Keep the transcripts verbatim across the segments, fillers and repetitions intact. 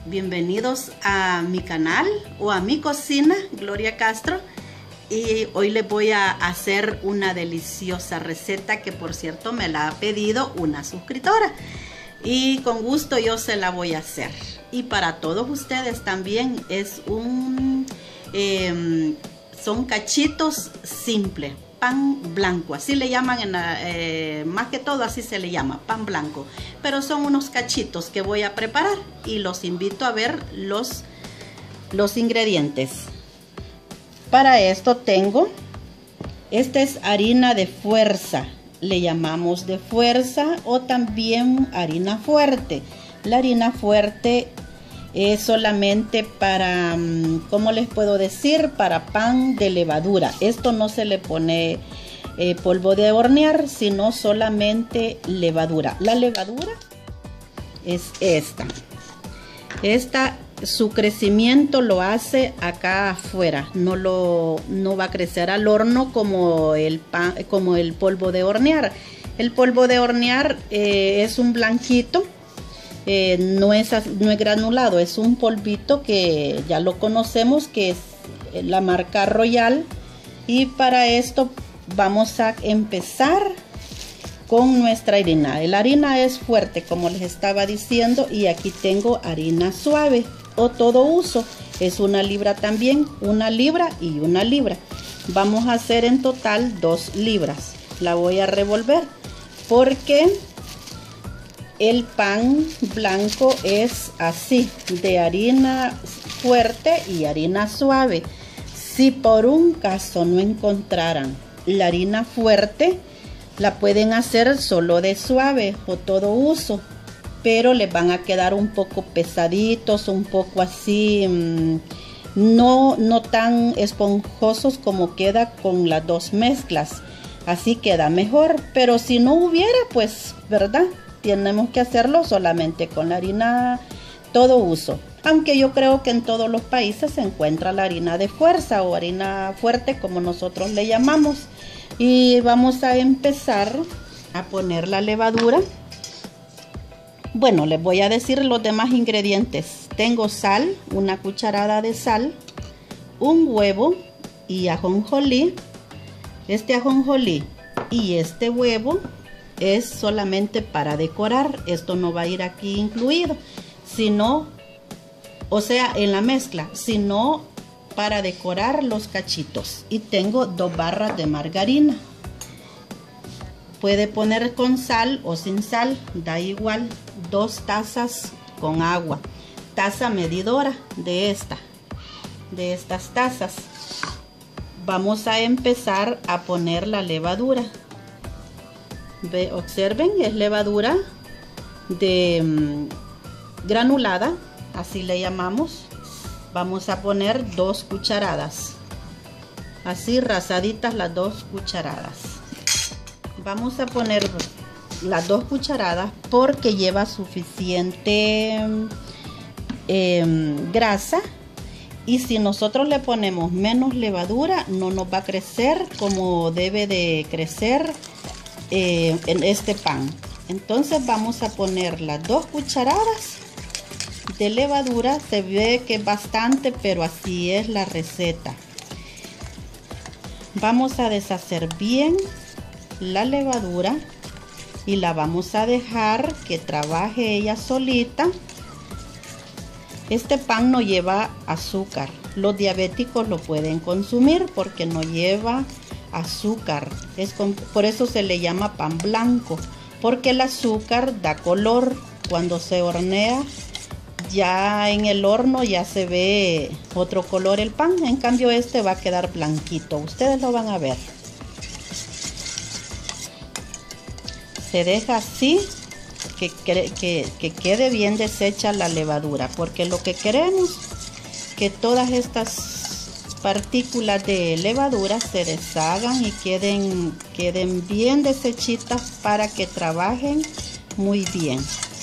bienvenidos a mi canal o a mi cocina, Gloria Castro. Y hoy les voy a hacer una deliciosa receta que, por cierto, me la ha pedido una suscriptora. Y con gusto yo se la voy a hacer. Y para todos ustedes también es un... Eh, son cachitos simples, pan blanco, así le llaman, en la, eh, más que todo así se le llama, pan blanco. Pero son unos cachitos que voy a preparar y los invito a ver los, los ingredientes. Para esto tengo, esta es harina de fuerza, le llamamos de fuerza o también harina fuerte. La harina fuerte es solamente para, ¿cómo les puedo decir? Para pan de levadura. Esto no se le pone eh, polvo de hornear, sino solamente levadura. La levadura es esta. Esta, su crecimiento lo hace acá afuera. No, lo, no va a crecer al horno como el, pan, como el polvo de hornear. El polvo de hornear eh, es un blanquito. Eh, no, es, no es granulado, es un polvito que ya lo conocemos, que es la marca Royal. Y para esto vamos a empezar con nuestra harina. La harina es fuerte, como les estaba diciendo, y aquí tengo harina suave o todo uso. Es una libra también, una libra y una libra. Vamos a hacer en total dos libras. La voy a revolver porque el pan blanco es así, de harina fuerte y harina suave. Si por un caso no encontraran la harina fuerte, la pueden hacer solo de suave o todo uso, pero les van a quedar un poco pesaditos, un poco así, mmm, no, no tan esponjosos como queda con las dos mezclas. Así queda mejor, pero si no hubiera, pues, ¿verdad? Tenemos que hacerlo solamente con la harina todo uso. Aunque yo creo que en todos los países se encuentra la harina de fuerza o harina fuerte, como nosotros le llamamos. Y vamos a empezar a poner la levadura. Bueno, les voy a decir los demás ingredientes. Tengo sal, una cucharada de sal, un huevo y ajonjolí. Este ajonjolí y este huevo es solamente para decorar. Esto no va a ir aquí incluido, sino, o sea, en la mezcla, sino para decorar los cachitos. Y tengo dos barras de margarina. Puede poner con sal o sin sal, da igual. Dos tazas con agua, taza medidora de esta, de estas tazas. Vamos a empezar a poner la levadura. Ve, observen, es levadura de um, granulada, así le llamamos. Vamos a poner dos cucharadas, así rasaditas las dos cucharadas. Vamos a poner las dos cucharadas porque lleva suficiente eh, grasa. Y si nosotros le ponemos menos levadura, no nos va a crecer como debe de crecer Eh, en este pan. Entonces vamos a poner las dos cucharadas de levadura. Se ve que es bastante, pero así es la receta. Vamos a deshacer bien la levadura y la vamos a dejar que trabaje ella solita. Este pan no lleva azúcar. Los diabéticos lo pueden consumir porque no lleva azúcar. Es con, por eso se le llama pan blanco, porque el azúcar da color. Cuando se hornea, ya en el horno ya se ve otro color el pan. En cambio este va a quedar blanquito. Ustedes lo van a ver. Se deja así que, que, que quede bien deshecha la levadura, porque lo que queremos que todas estas partículas de levadura se deshagan y queden, queden bien deshechitas para que trabajen muy bien.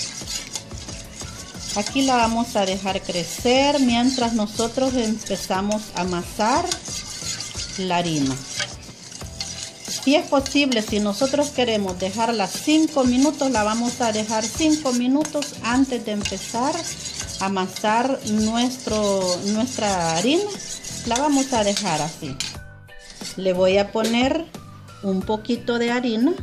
Aquí la vamos a dejar crecer mientras nosotros empezamos a amasar la harina. Y es posible, si nosotros queremos dejarla cinco minutos, la vamos a dejar cinco minutos antes de empezar a amasar nuestro, nuestra harina. La vamos a dejar así. Le voy a poner un poquito de harina.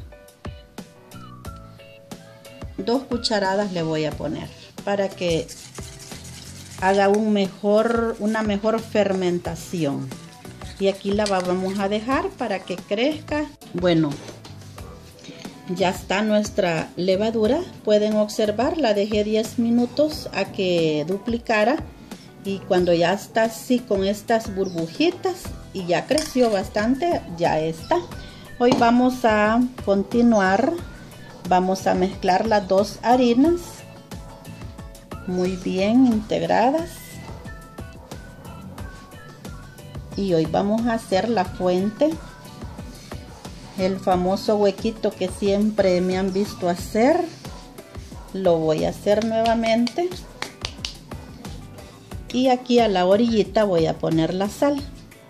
Dos cucharadas le voy a poner para que haga un mejor, una mejor fermentación. Y aquí la vamos a dejar para que crezca. Bueno, ya está nuestra levadura. Pueden observar, la dejé diez minutos a que duplicara. Y cuando ya está así con estas burbujitas y ya creció bastante, ya está. Hoy vamos a continuar. Vamos a mezclar las dos harinas muy bien integradas. Y hoy vamos a hacer la fuente, el famoso huequito que siempre me han visto hacer. Lo voy a hacer nuevamente. Y aquí a la orillita voy a poner la sal.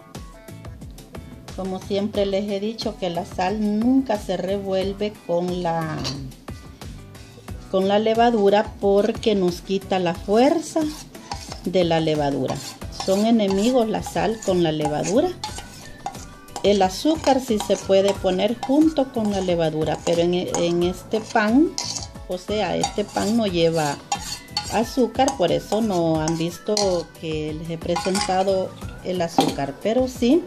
Como siempre les he dicho que la sal nunca se revuelve con la, con la levadura porque nos quita la fuerza de la levadura. Son enemigos la sal con la levadura. El azúcar sí se puede poner junto con la levadura, pero en, en este pan, o sea, este pan no lleva azúcar, por eso no han visto que les he presentado el azúcar, pero sí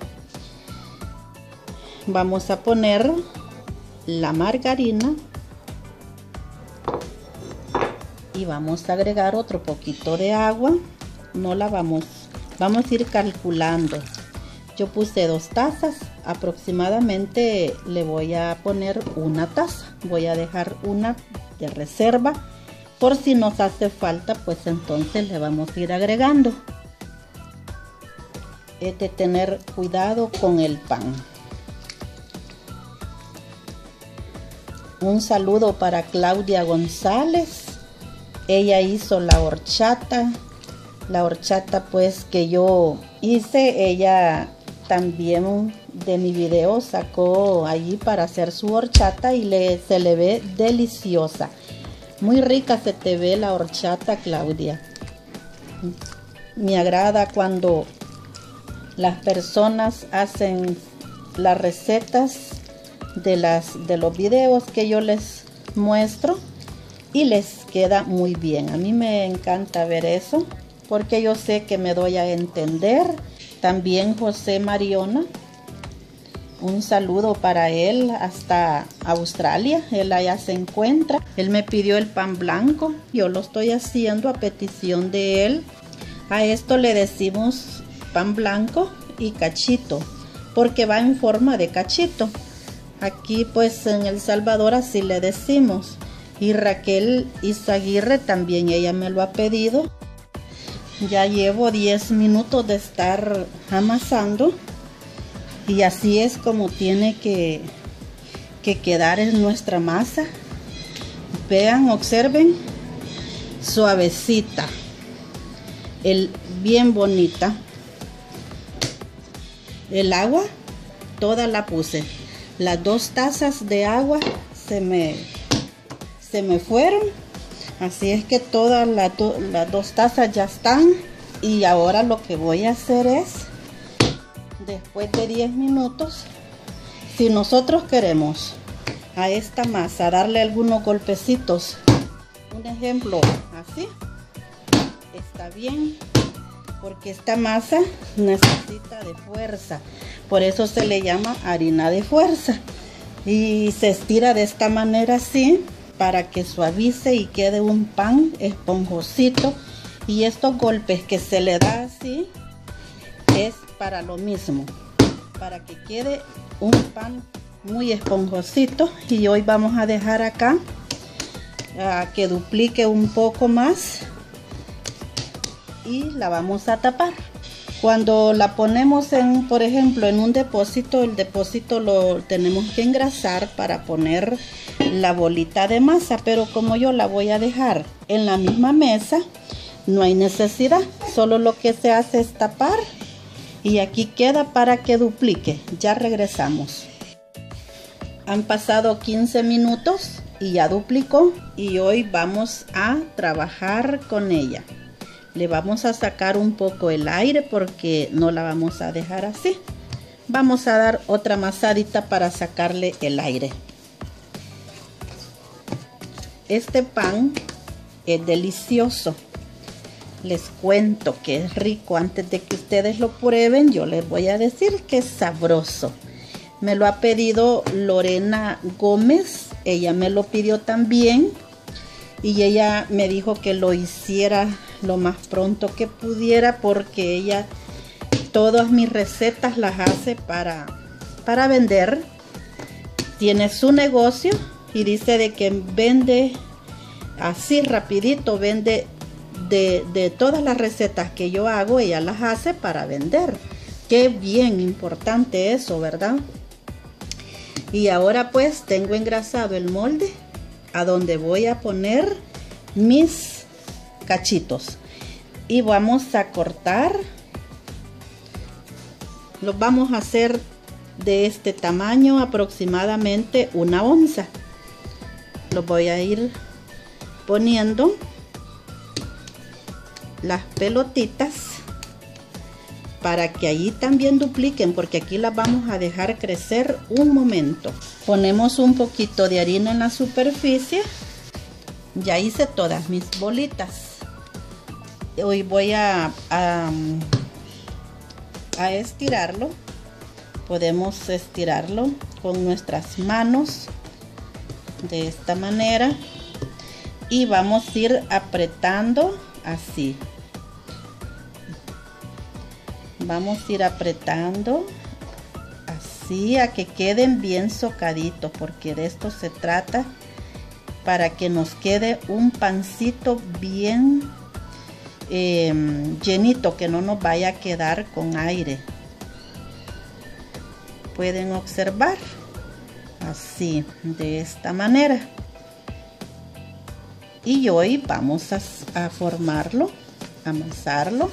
vamos a poner la margarina y vamos a agregar otro poquito de agua. No la vamos vamos a ir calculando. Yo puse dos tazas, aproximadamente le voy a poner una taza. Voy a dejar una de reserva por si nos hace falta, pues entonces le vamos a ir agregando. Es de tener cuidado con el pan. Un saludo para Claudia González. Ella hizo la horchata. La horchata pues que yo hice, ella también de mi video sacó allí para hacer su horchata y le, se le ve deliciosa. Muy rica se te ve la horchata, Claudia. Me agrada cuando las personas hacen las recetas de, las, de los videos que yo les muestro y les queda muy bien. A mí me encanta ver eso, porque yo sé que me doy a entender. También José Mariona, un saludo para él hasta Australia, él allá se encuentra. Él me pidió el pan blanco, yo lo estoy haciendo a petición de él. A esto le decimos pan blanco y cachito, porque va en forma de cachito. Aquí pues en El Salvador así le decimos. Y Raquel Izaguirre también, ella me lo ha pedido. Ya llevo diez minutos de estar amasando y así es como tiene que, que quedar en nuestra masa. Vean, observen, suavecita, el, bien bonita. El agua, toda la puse. Las dos tazas de agua se me, se me fueron. Así es que todas las las dos tazas ya están. Y ahora lo que voy a hacer es, después de diez minutos, si nosotros queremos a esta masa darle algunos golpecitos, un ejemplo así, está bien, porque esta masa necesita de fuerza. Por eso se le llama harina de fuerza. Y se estira de esta manera así, para que suavice y quede un pan esponjosito. Y estos golpes que se le da así es para lo mismo, para que quede un pan muy esponjosito. Y hoy vamos a dejar acá a que duplique un poco más y la vamos a tapar. Cuando la ponemos en, por ejemplo, en un depósito, el depósito lo tenemos que engrasar para poner la bolita de masa, pero como yo la voy a dejar en la misma mesa, no hay necesidad, solo lo que se hace es tapar y aquí queda para que duplique. Ya regresamos. Han pasado quince minutos y ya duplicó, y hoy vamos a trabajar con ella. Le vamos a sacar un poco el aire porque no la vamos a dejar así. Vamos a dar otra amasadita para sacarle el aire. Este pan es delicioso. Les cuento que es rico. Antes de que ustedes lo prueben, yo les voy a decir que es sabroso. Me lo ha pedido Lorena Gómez. Ella me lo pidió también. Y ella me dijo que lo hiciera lo más pronto que pudiera, porque ella todas mis recetas las hace para, para vender. Tiene su negocio y dice de que vende así rapidito, vende de, de todas las recetas que yo hago, ella las hace para vender. Qué bien importante eso, ¿verdad? Y ahora pues tengo engrasado el molde a donde voy a poner mis cachitos. Y vamos a cortar. Los vamos a hacer de este tamaño, aproximadamente una onza. Los voy a ir poniendo las pelotitas para que allí también dupliquen, porque aquí las vamos a dejar crecer un momento. Ponemos un poquito de harina en la superficie. Ya hice todas mis bolitas. Hoy voy a, a, a estirarlo. Podemos estirarlo con nuestras manos de esta manera y vamos a ir apretando así. Vamos a ir apretando así a que queden bien socaditos, porque de esto se trata, para que nos quede un pancito bien eh, llenito, que no nos vaya a quedar con aire. Pueden observar así, de esta manera. Y hoy vamos a, a formarlo, a amasarlo,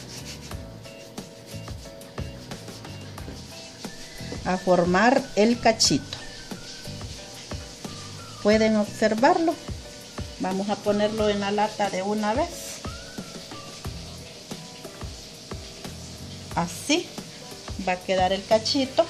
a formar el cachito. Pueden observarlo. Vamos a ponerlo en la lata de una vez. Así va a quedar el cachito.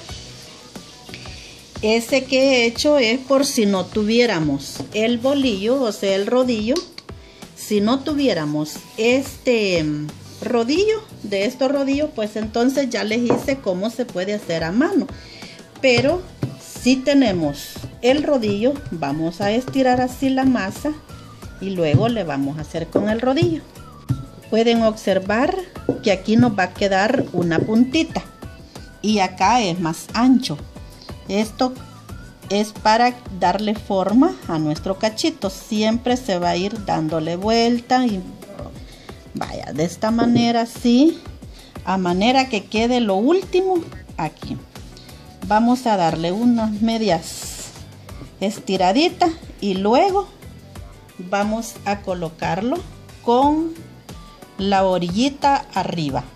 Ese que he hecho es por si no tuviéramos el bolillo, o sea el rodillo. Si no tuviéramos este rodillo, de estos rodillos, pues entonces ya les hice cómo se puede hacer a mano. Pero si tenemos el rodillo, vamos a estirar así la masa y luego le vamos a hacer con el rodillo. Pueden observar que aquí nos va a quedar una puntita y acá es más ancho. Esto es para darle forma a nuestro cachito. Siempre se va a ir dándole vuelta y vaya de esta manera, así, a manera que quede lo último aquí. Vamos a darle unas medias estiraditas y luego vamos a colocarlo con la orillita arriba.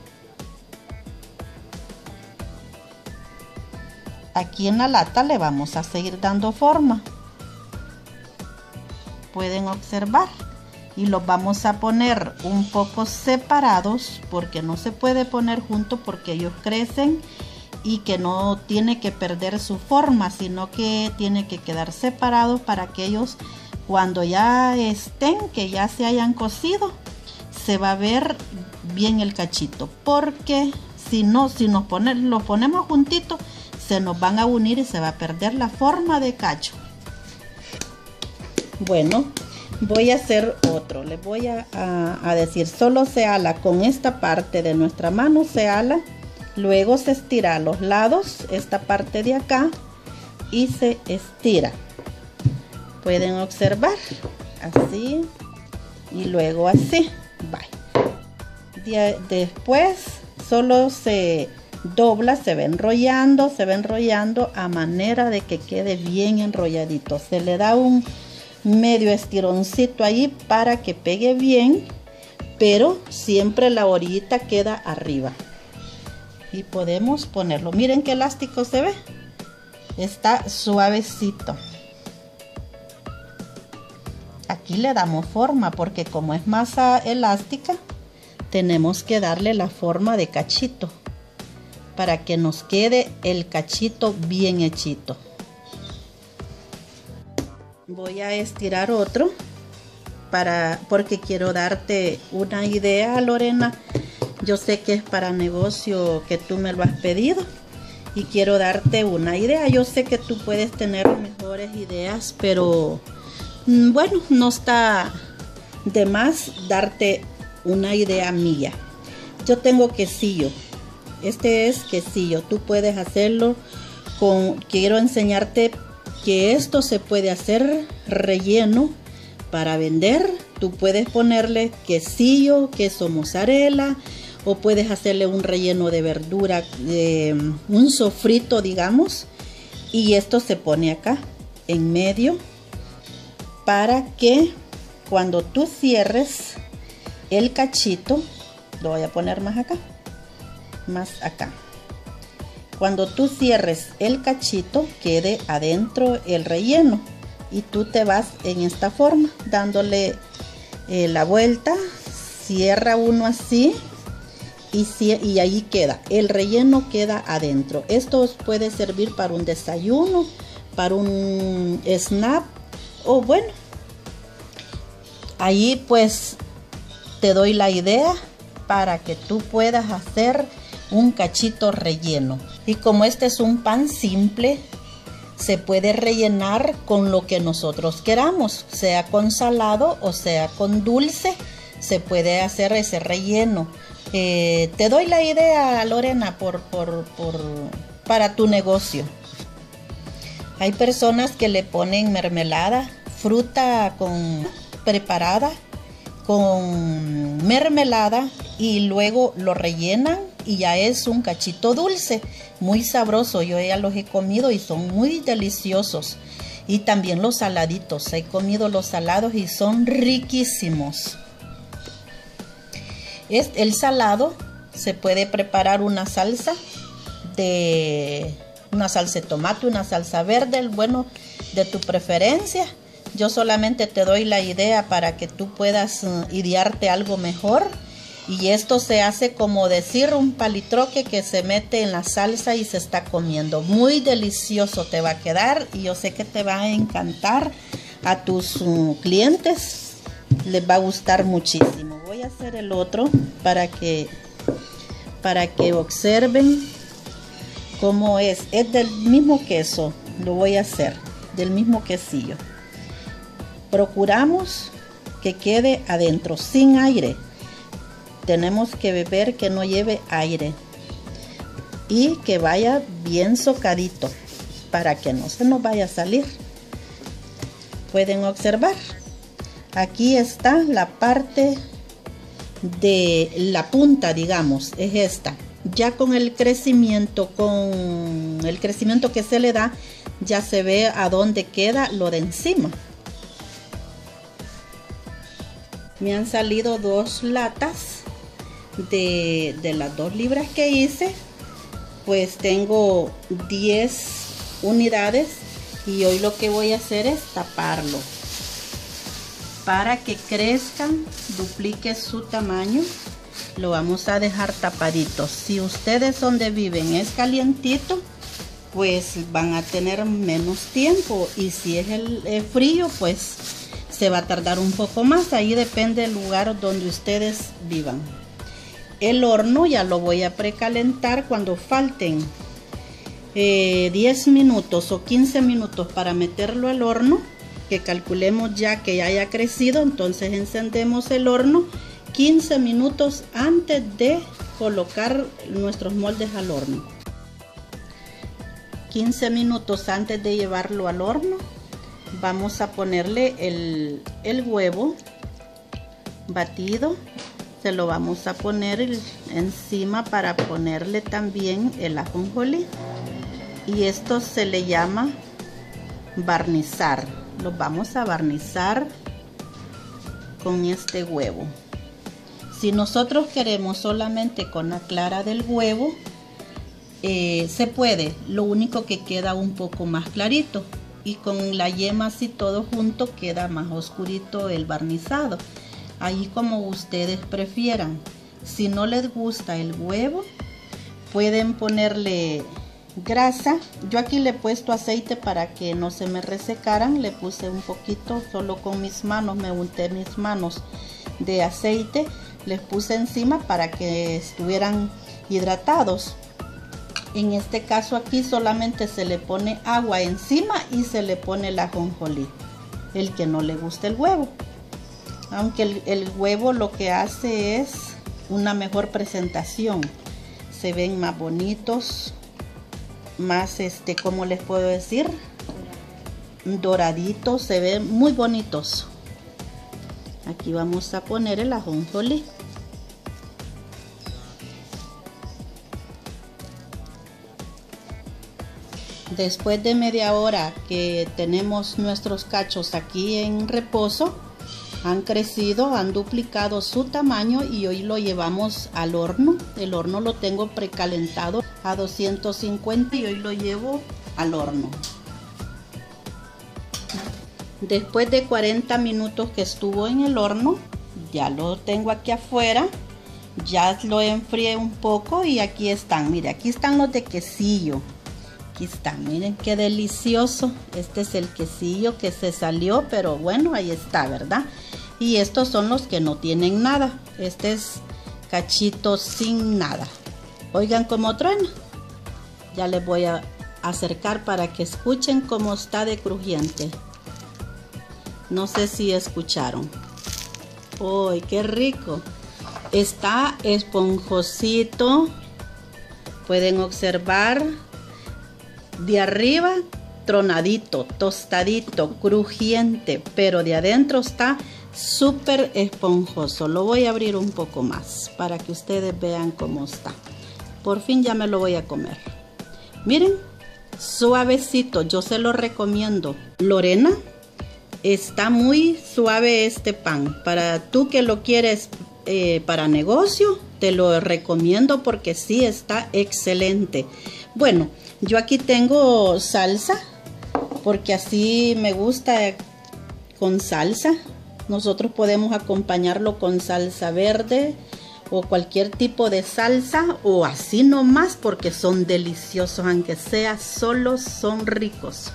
Aquí en la lata le vamos a seguir dando forma. Pueden observar. Y los vamos a poner un poco separados, porque no se puede poner juntos, porque ellos crecen y que no tiene que perder su forma, sino que tiene que quedar separados para que ellos, cuando ya estén, que ya se hayan cocido, se va a ver bien el cachito. Porque si no, si nos pone, los ponemos juntitos, se nos van a unir y se va a perder la forma de cacho. Bueno, voy a hacer otro. Les voy a, a, a decir, solo se ala con esta parte de nuestra mano, se ala, luego se estira a los lados, esta parte de acá, y se estira. Pueden observar, así, y luego así. Bye. De, después solo se dobla, se va enrollando, se va enrollando a manera de que quede bien enrolladito. Se le da un medio estironcito ahí para que pegue bien, pero siempre la orillita queda arriba. Y podemos ponerlo. Miren qué elástico se ve. Está suavecito. Aquí le damos forma porque como es masa elástica, tenemos que darle la forma de cachito para que nos quede el cachito bien hechito. Voy a estirar otro para porque quiero darte una idea, Lorena. Yo sé que es para negocio que tú me lo has pedido y quiero darte una idea. Yo sé que tú puedes tener mejores ideas, pero bueno, no está de más darte una idea mía. Yo tengo quesillo. Este es quesillo. Tú puedes hacerlo con... Quiero enseñarte que esto se puede hacer relleno para vender. Tú puedes ponerle quesillo, queso mozzarella, o puedes hacerle un relleno de verdura, eh, un sofrito, digamos. Y esto se pone acá en medio para que cuando tú cierres el cachito, lo voy a poner más acá, más acá. Cuando tú cierres el cachito, quede adentro el relleno y tú te vas en esta forma, dándole eh, la vuelta, cierra uno así y, y ahí queda, el relleno queda adentro. Esto os puede servir para un desayuno, para un snack o bueno, ahí pues te doy la idea para que tú puedas hacer un cachito relleno. Y como este es un pan simple, se puede rellenar con lo que nosotros queramos, sea con salado o sea con dulce, se puede hacer ese relleno. Eh, te doy la idea, Lorena, por, por, por, para tu negocio. Hay personas que le ponen mermelada, fruta con, preparada con mermelada y luego lo rellenan y ya es un cachito dulce, muy sabroso. Yo ya los he comido y son muy deliciosos. Y también los saladitos, he comido los salados y son riquísimos. Es, el salado se puede preparar una salsa de una salsa de tomate, una salsa verde, el bueno de tu preferencia. Yo solamente te doy la idea para que tú puedas uh, idearte algo mejor. Y esto se hace como decir un palitroque que se mete en la salsa y se está comiendo. Muy delicioso te va a quedar y yo sé que te va a encantar. A tus uh, clientes les va a gustar muchísimo. Voy a hacer el otro para que, para que observen cómo es. Es del mismo queso, lo voy a hacer, del mismo quesillo. Procuramos que quede adentro, sin aire. Tenemos que beber que no lleve aire y que vaya bien socadito para que no se nos vaya a salir. Pueden observar, aquí está la parte de la punta, digamos, es esta. Ya con el crecimiento, con el crecimiento que se le da, ya se ve a dónde queda lo de encima. Me han salido dos latas de, de las dos libras que hice. Pues tengo diez unidades y hoy lo que voy a hacer es taparlo para que crezcan, duplique su tamaño. Lo vamos a dejar tapadito. Si ustedes donde viven es calientito, pues van a tener menos tiempo, y si es el, el frío, pues se va a tardar un poco más. Ahí depende del lugar donde ustedes vivan. El horno ya lo voy a precalentar cuando falten eh, diez minutos o quince minutos para meterlo al horno, que calculemos ya que ya haya crecido. Entonces encendemos el horno quince minutos antes de colocar nuestros moldes al horno. quince minutos antes de llevarlo al horno, vamos a ponerle el, el huevo batido. Se lo vamos a poner encima para ponerle también el ajonjolí. Y esto se le llama barnizar. Lo vamos a barnizar con este huevo. Si nosotros queremos solamente con la clara del huevo, eh, se puede, lo único que queda un poco más clarito, y con la yema así todo junto queda más oscurito el barnizado. Ahí como ustedes prefieran. Si no les gusta el huevo, pueden ponerle grasa. Yo aquí le he puesto aceite para que no se me resecaran. Le puse un poquito, solo con mis manos, me unté mis manos de aceite. Les puse encima para que estuvieran hidratados. En este caso aquí solamente se le pone agua encima y se le pone el ajonjolí, el que no le gusta el huevo. Aunque el, el huevo lo que hace es una mejor presentación. Se ven más bonitos, más este, ¿cómo les puedo decir? Doraditos, se ven muy bonitos. Aquí vamos a poner el ajonjolí. Después de media hora que tenemos nuestros cachos aquí en reposo, han crecido, han duplicado su tamaño y hoy lo llevamos al horno. El horno lo tengo precalentado a doscientos cincuenta y hoy lo llevo al horno. Después de cuarenta minutos que estuvo en el horno, ya lo tengo aquí afuera. Ya lo enfrié un poco y aquí están. Mire, aquí están los de quesillo. Aquí están, miren qué delicioso. Este es el quesillo que se salió, pero bueno, ahí está, ¿verdad? Y estos son los que no tienen nada. Este es cachito sin nada. Oigan cómo truena. Ya les voy a acercar para que escuchen cómo está de crujiente. No sé si escucharon. ¡Uy, qué rico! Está esponjosito. Pueden observar. De arriba tronadito, tostadito, crujiente, pero de adentro está súper esponjoso. Lo voy a abrir un poco más para que ustedes vean cómo está. Por fin ya me lo voy a comer. Miren, suavecito, yo se lo recomiendo. Lorena, está muy suave este pan. Para tú que lo quieres eh, para negocio, te lo recomiendo porque sí está excelente. Bueno, yo aquí tengo salsa, porque así me gusta con salsa. Nosotros podemos acompañarlo con salsa verde o cualquier tipo de salsa, o así nomás, porque son deliciosos, aunque sea solo son ricos.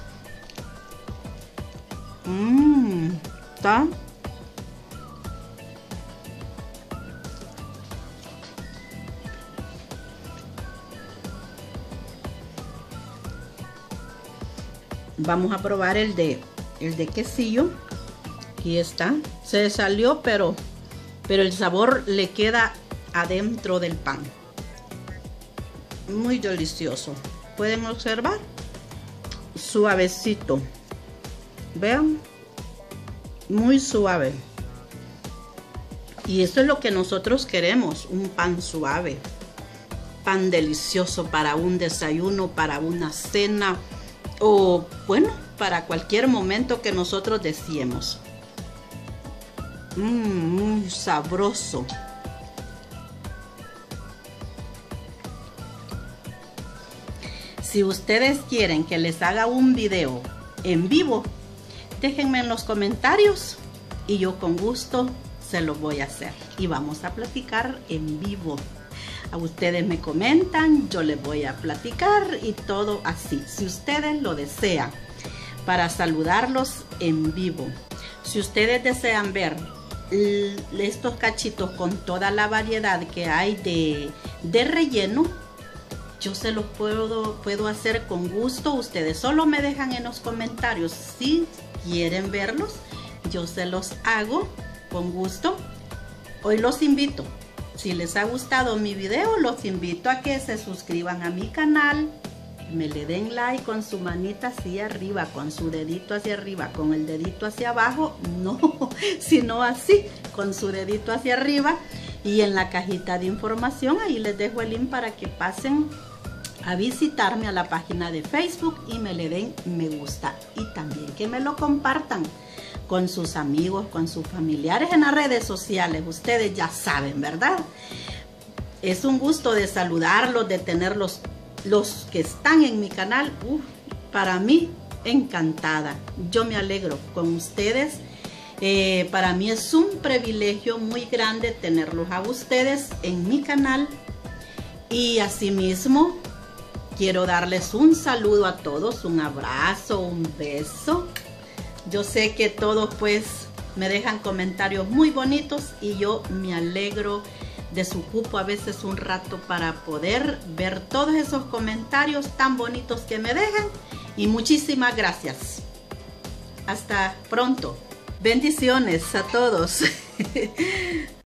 Mmm, ¿está? Vamos a probar el de el de quesillo. Aquí está. Se salió, pero pero el sabor le queda adentro del pan. Muy delicioso. Pueden observar. Suavecito. Vean. Muy suave. Y eso es lo que nosotros queremos. Un pan suave. Pan delicioso para un desayuno, para una cena. O bueno, para cualquier momento que nosotros deseemos. Mmm, muy sabroso. Si ustedes quieren que les haga un video en vivo, déjenme en los comentarios y yo con gusto se los voy a hacer. Y vamos a platicar en vivo. A ustedes me comentan, yo les voy a platicar y todo así. Si ustedes lo desean, para saludarlos en vivo. Si ustedes desean ver estos cachitos con toda la variedad que hay de, de relleno, yo se los puedo, puedo hacer con gusto. Ustedes solo me dejan en los comentarios si quieren verlos. Yo se los hago con gusto. Hoy los invito. Si les ha gustado mi video, los invito a que se suscriban a mi canal, me le den like con su manita hacia arriba, con su dedito hacia arriba, con el dedito hacia abajo, no, sino así, con su dedito hacia arriba. Y en la cajita de información, ahí les dejo el link para que pasen a visitarme a la página de Facebook y me le den me gusta. Y también que me lo compartan con sus amigos, con sus familiares en las redes sociales. Ustedes ya saben, ¿verdad? Es un gusto de saludarlos, de tenerlos los que están en mi canal, uh, para mí encantada. Yo me alegro con ustedes. Eh, para mí es un privilegio muy grande tenerlos a ustedes en mi canal. Y asimismo quiero darles un saludo a todos, un abrazo, un beso. Yo sé que todos pues me dejan comentarios muy bonitos y yo me alegro. Desocupo a veces un rato para poder ver todos esos comentarios tan bonitos que me dejan. Y muchísimas gracias. Hasta pronto. Bendiciones a todos.